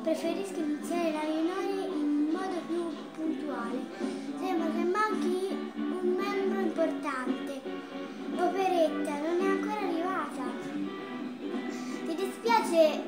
preferisco iniziare la riunione in modo più puntuale. Sembra che manchi un membro importante. Operetta non è ancora arrivata. Ti dispiace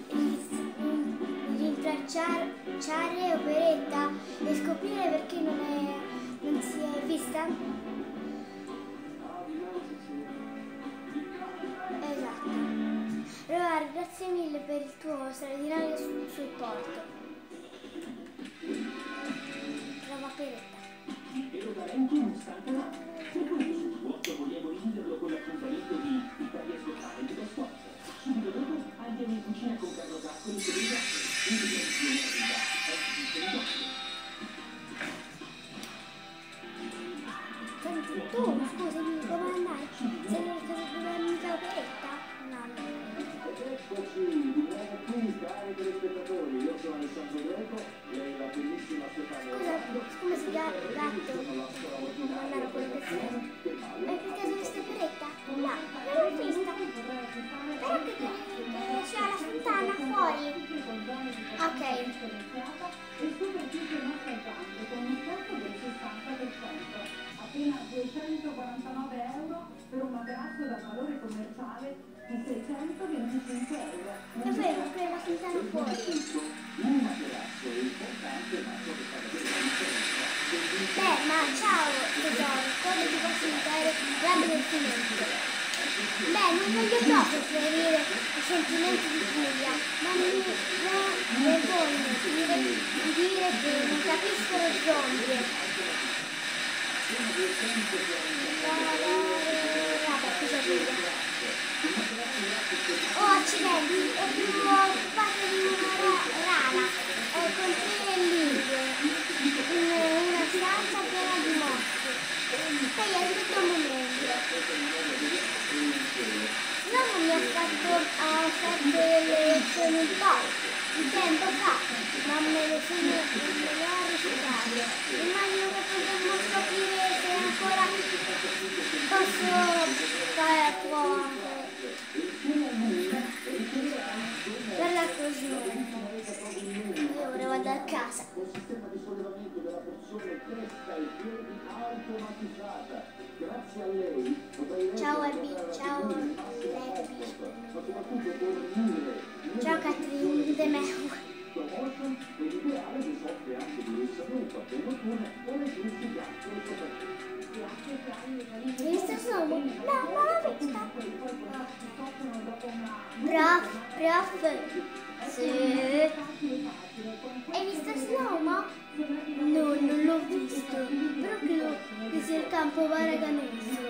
rintracciare Operetta e scoprire perché non si è vista? Esatto. Roar, grazie mille per il tuo straordinario supporto. Trova Operetta. E lo daremo non stanca no. Per questo supporto vogliamo renderlo con l'appuntamento di Italia Spettacoli da Sforza. Subito dopo andiamo in cucina con Carlo Zaccoli che vedrà una visione a vita. Senti, tu, scusami, come andai? Sei nel caso dove è mica Operetta? No, no. Eccoci, di nuovo qui, cari telespettatori. Io sono Alessandro Greco, lei è la bellissima Stefania. Come si chiama il gatto? Non mandare quello che sia. Hai per caso visto Operetta? No, non l'ho vista. Però che c'è la fontana fuori. Ok. E superficie non saltante con un sconto del 60%. Appena 249 euro per un materasso da valore commerciale di 625 euro. È vero, quella fontana fuori. Un materasso è importante, ma ciò che fa la differenza. Ma ciao tesoro, quando ti posso aiutare? Grande divertimento. Non voglio proprio ferire i sentimenti di Giulia, ma mi vergogno di dire che non capisco lo zombie. Vabbè, cosa Giulia? Oh, accidenti, è più occupato di una rana, con 3 lingue, in una stanza piena di mosche. Stai aspetta un momento. No, non mi ha fatto delle lezioni un po' di tempo fa, ma me le ha recitate. Immagino che potremmo scoprire se ancora posso fare guarda così. Io ora vado a casa. Col sistema di sollevamento della porzione testa e piedi automatizzata. Grazie a lei potrai Ciao Abby, ciao Abby. Ciao Catherine De Meu. Promotion è l'ideale che soffre anche di risalute appena notturne o le giuste chiacchiere soprattutto. Hai visto Snow? No, non l'ho vista. Prof. Sì. Hai visto Snow? No, non l'ho visto. Però credo che sia il campo Varaganese.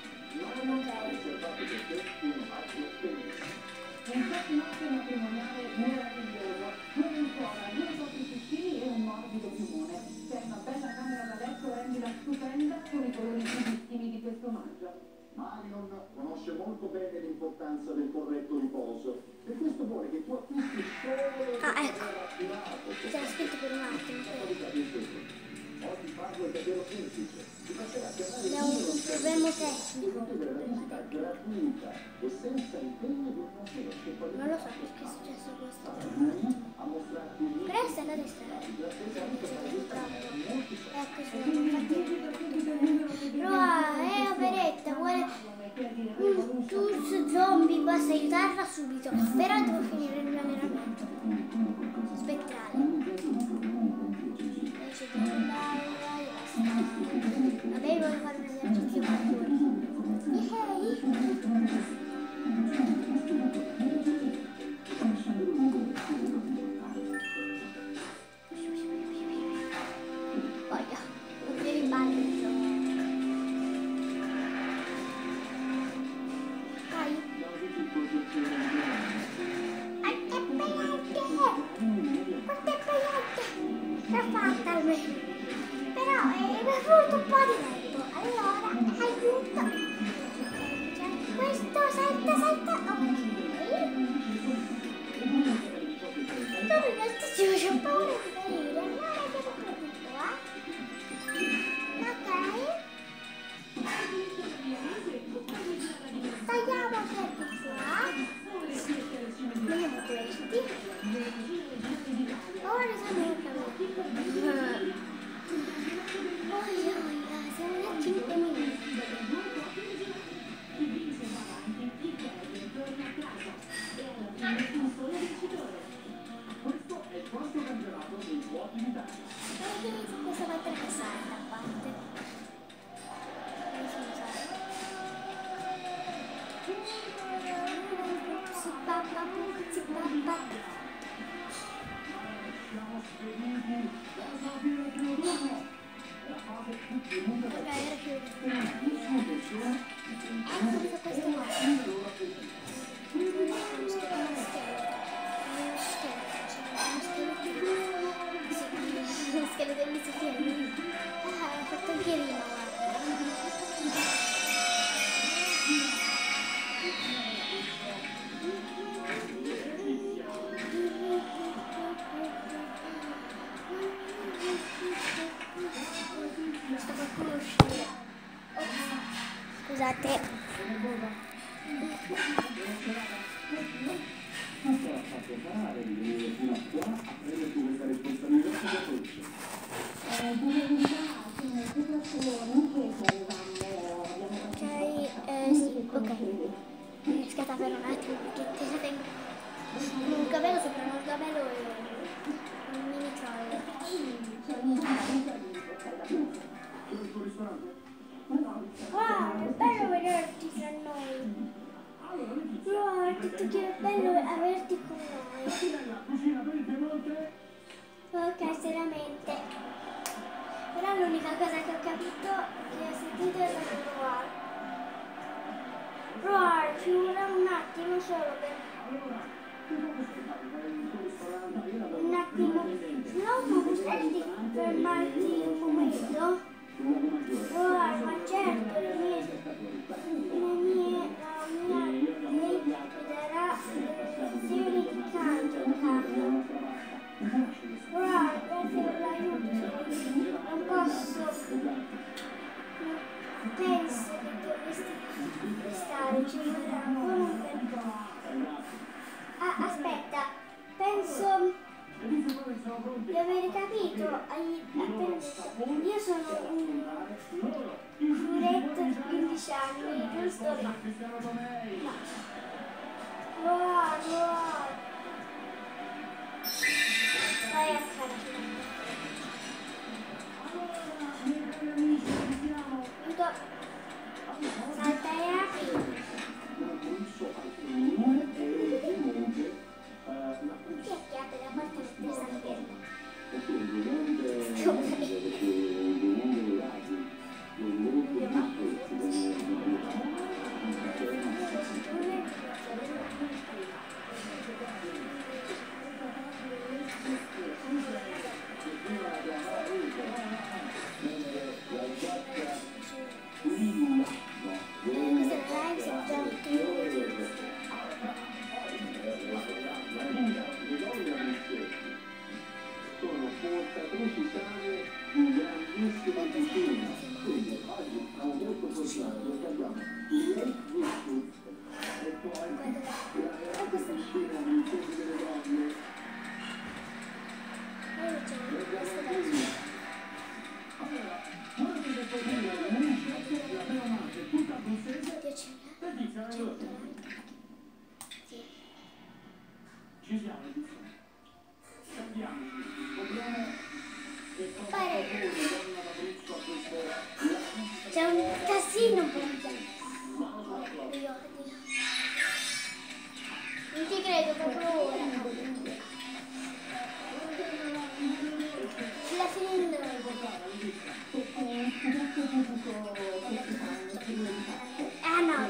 Un notte matrimoniale meraviglioso, due lenzuola, 2 cotti fucili e un morbido piumone. C'è una bella camera da letto, rendila stupenda con i colori vivissimi di questo omaggio. Marion conosce molto bene l'importanza del corretto riposo, per questo vuole che tu acquisti solo Ecco. Ti ho scritto per un attimo. Oggi parlo è davvero semplice. Ti basterà chiamare il Abbiamo un numero problema tecnico. per la visita gratuita e senza impegno di una sola scelta. Non lo so perché è successo questo. A mostrarti un Però è stata destra. Ecco, infatti. Operetta vuole un tour zombie, basta aiutarla subito. Però devo finire il mio allenamento spettrale. Vabbè, voglio fare un esercizio parkour. Voglio aprire il bagno. Dai. Quante pelate! L'ho fatta almeno. Però mi è voluto un po' di tempo. Allora, aiuto. Questo salta. Ok. Dove questo ci ho paura di venire. Allora andiamo proprio qua. Ok. Tagliamo per di qua. Vediamo questi. quarto campionato dei vuoti d'Italia. Questa volta è passata a parte. Siamo spediti verso la fine del primo turno. La fase più temuta da grandissima tensione e tensione questo qua. il loro appetito. Lo scheletro di Sofia. Ha fatto anche rima, guarda. Sto qualcuno uscire. Scusate. Non te la fate fare di venire fino a qua a prenderti questa responsabilità sulla croce. Ok, sì, ok. Mi scatta per un attimo perché te la tengo un capello sopra un capello e un mini troll. Dove il tuo ristorante? Wow, è bello vederti tra noi. Wow, che bello averti con noi. La cucina per il Piemonte? Ok, seriamente. Però l'unica cosa che ho capito, che ho sentito è stato Roar. Roar, ci vorrà un attimo solo per... Allora, che cosa stai fare? Vai in tuo ristorante? Io la do Un attimo. No, ma potresti fermarti un momento? Roar, ma certo, la mia lei ti darà lezioni di canto in casa. Roar, grazie per l'aiuto. Non posso. Penso che dovresti stare, ci vorrà ancora un bel po'. Ah, aspetta, penso di aver capito. Hai appena detto. Io sono un furetto di 15 anni, giusto? No. Roar, roar. Vai a casa. Salta e apri. Chi è che apre la porta mentre sta fermo? C'è un casino per non ti credo proprio ora. La finendo. Ah no,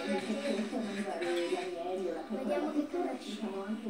vediamo che cosa c'è.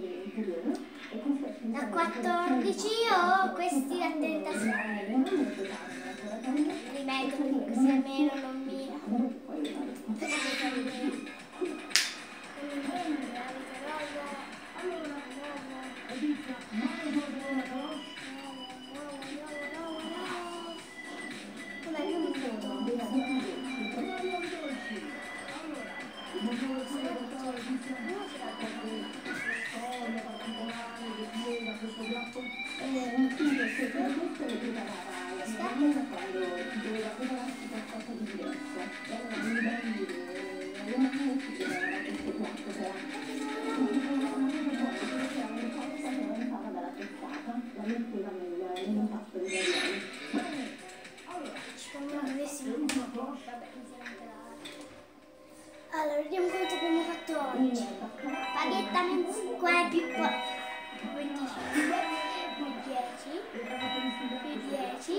Da 14 ho questi da 36. Rimetto perché così almeno non mi... metteva nell'impasto dei ravioli. Come non avessimo vabbè, allora vediamo quanto abbiamo fatto oggi. Paghetta qua è più 25 più 10 più 10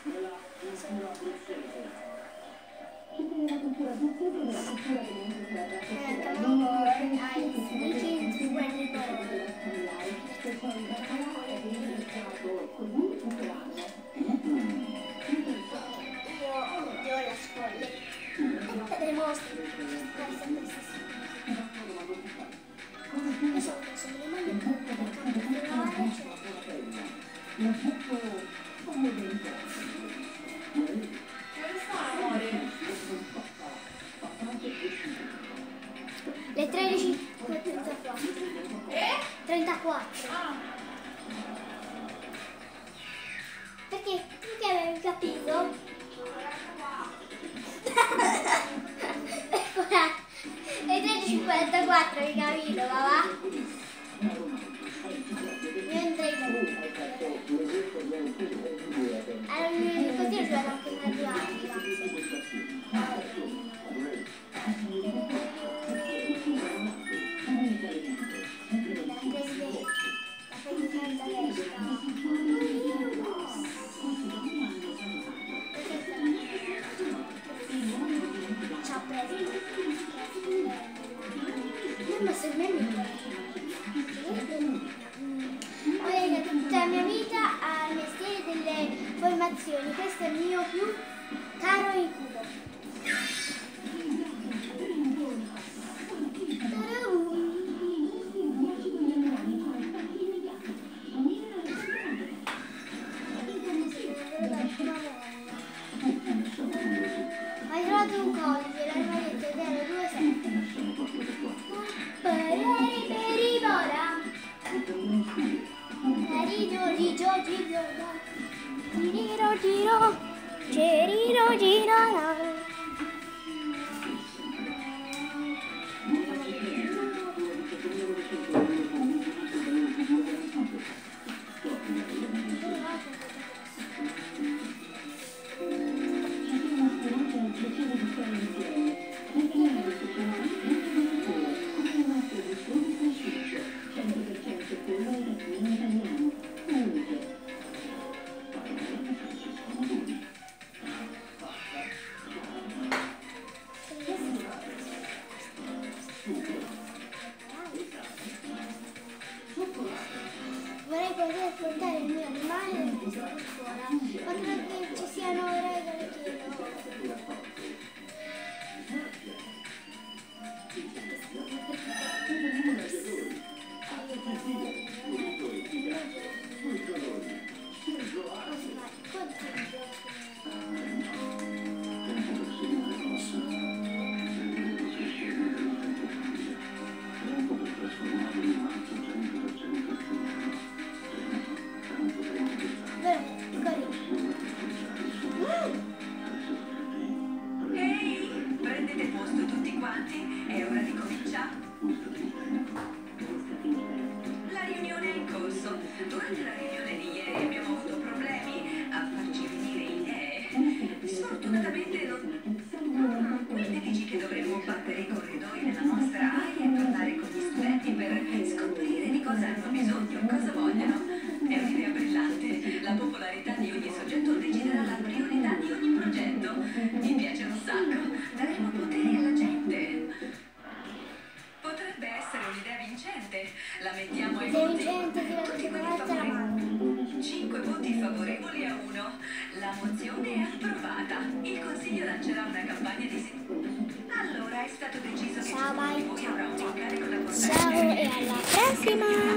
Della cultura svizzese e della cultura dell'Inghilterra. Perciò il baccalà è utilizzato così tutto l'anno. Io odio la scuola. Le mostre. Io sono persone le maglie per le 13:34. 34. Perché avevi capito? Le 13:44 hai capito, papà? Io entrei allora, così ho giocato anche in mezzo anni, ma se me mi ho dedicato tutta la mia vita al mestiere delle formazioni. Questo è il mio più caro incubo. Hai trovato un codice, l'hai detto 027. Vorrei poter portare il mio animale nel posto di scuola, ma credo che ci siano regole che Prendete posto tutti quanti, è ora di cominciare. La riunione è in corso. Durante la riunione di ieri abbiamo avuto problemi a farci venire idee. Sfortunatamente non... Quindi dici che dovremmo battere i corridoi nella nostra aria e parlare con gli studenti per scoprire di cosa hanno bisogno, cosa vogliono. È un'idea brillante. La popolarità di ogni soggetto deciderà la priorità di ogni progetto. Mi piace un sacco. Daremo potere alla gente. Potrebbe essere un'idea vincente. La mettiamo ai voti. Tutti quelli favorevoli. 5 voti favorevoli a 1. La mozione è approvata. Il Consiglio lancerà una campagna di... Allora è stato deciso che ciascuno di voi avrà un incarico da portare. Ciao e alla prossima!